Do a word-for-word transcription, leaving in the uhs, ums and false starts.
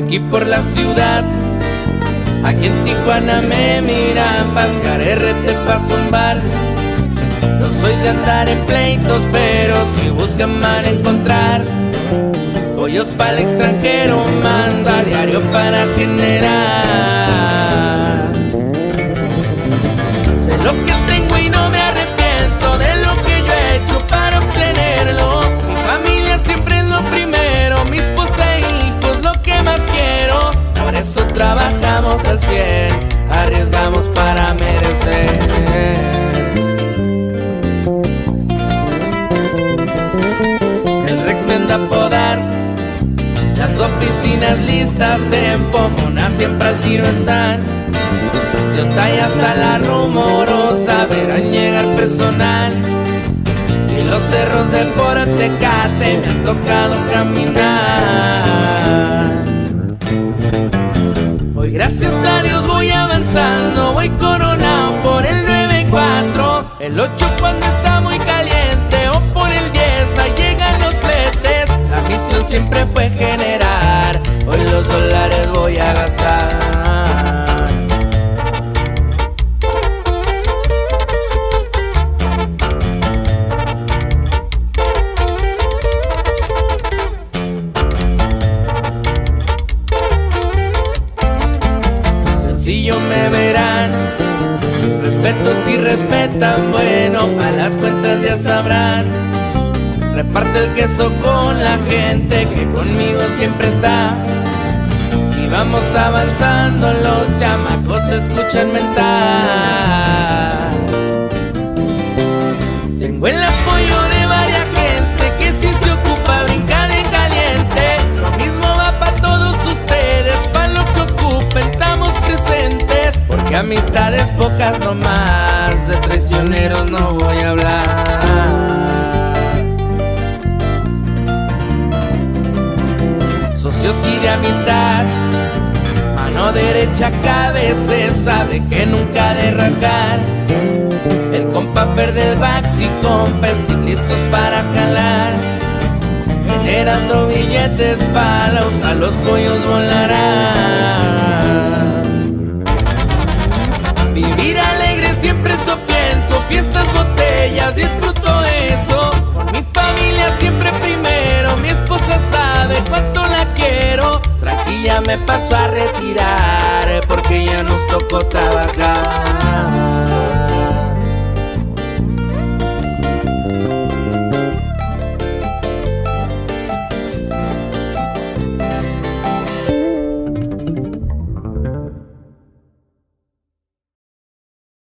aquí por la ciudad. Aquí en Tijuana me miran, pasear R T pa' zumbar. No soy de andar en pleitos, pero si buscan mal encontrar. Pollos pa'l extranjero, mando a diario para generar. Sé lo que tengo y no me arrepiento de lo que yo he hecho para obtenerlo. Mi familia siempre es lo primero, mi esposa e hijos lo que más quiero. Por eso trabajamos al cien, arriesgamos para merecer. El Rex me anda a podar, las oficinas listas en Pomona siempre al tiro están. De Otay hasta la Rumorosa verán llegar personal. Y los cerros de Portecate me han tocado caminar. Hoy gracias a Dios voy avanzando, voy coronado por el nueve cuatro. El ocho cuando está muy caliente o por el diez ahí llegan los fletes. La misión siempre fue generar, hoy los dólares voy a gastar. Sencillo me verán, respeto si respetan, bueno, a las cuentas ya sabrán. Reparto el queso con la gente que conmigo siempre está. Y vamos avanzando, los chamacos se escuchan mentar. Tengo el apoyo de varias gente que si se ocupa brincar en caliente. Lo mismo va para todos ustedes, para lo que ocupen estamos presentes. Porque amistades pocas nomás, de traicioneros no voy a hablar. Socios y de amistad, mano derecha cada vez se sabe que nunca de rajar. El compa Fer del Baxi compa están listos para jalar. Generando billetes palos, a los pollos volarán. Vivir alegre siempre eso pienso, fiestas, botellas, disfruto eso. Por mi familia siempre primero, mi esposa sabe cuánto la quiero. Tranquila me paso a retirar porque ya nos tocó trabajar.